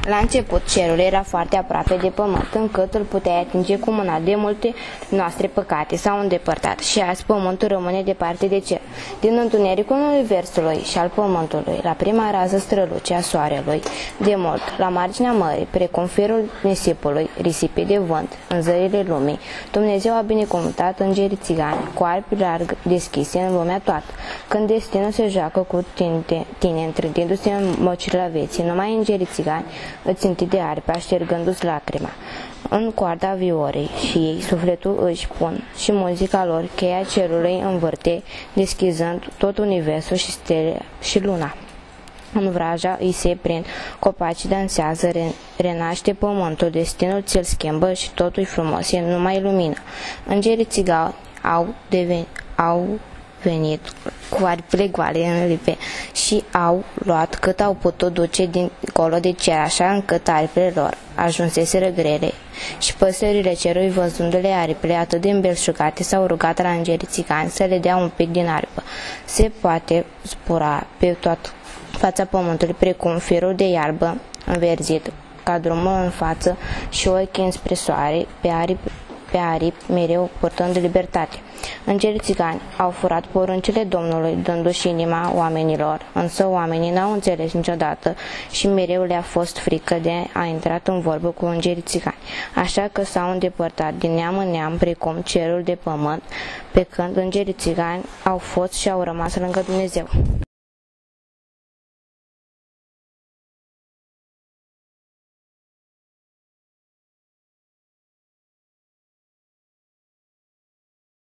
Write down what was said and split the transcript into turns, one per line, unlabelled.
La început, cerul era foarte aproape de pământ, încât îl puteai atinge cu mâna. De multe noastre păcate s-au îndepărtat și azi pământul rămâne departe de cer. Din întunericul universului și al pământului, la prima rază străluce a soarelui, de mult, la marginea mării, precum firul nisipului, risipit de vânt, în zările lumii, Dumnezeu a binecuvântat îngerii țigani, cu arpi larg deschise în lumea toată. Când destinul se joacă cu tine, întrântindu-se în măciurile vieții, numai îngerii țigani îți întinde arpa, ștergându-ți lacrima în coarda viorii și ei sufletul își pun și muzica lor cheia cerului învârte, deschizând tot universul și stele și luna. În vraja îi se prind, copacii dansează, renaște pământul, destinul ți-l schimbă și totul-i frumos, e numai lumină. Îngerii țigani au venit cu aripile goale în lipe și au luat cât au putut duce dincolo de cer, așa încât aripile lor ajunseseră grele și păsările cerului, văzându-le aripile atât de îmbelșugate, s-au rugat la îngerii țigani să le dea un pic din aripă. Se poate zbura pe toată fața pământului precum firul de iarbă înverzit, ca drumul în față și ochii înspre soare, pe aripi, mereu purtând libertate. Îngerii țigani au furat poruncile Domnului, dându-și inima oamenilor, însă oamenii n-au înțeles niciodată și mereu le-a fost frică de a intra în vorbă cu îngerii țigani, așa că s-au îndepărtat din neam în neam, precum cerul de pământ, pe când îngerii țigani au fost și au rămas lângă Dumnezeu.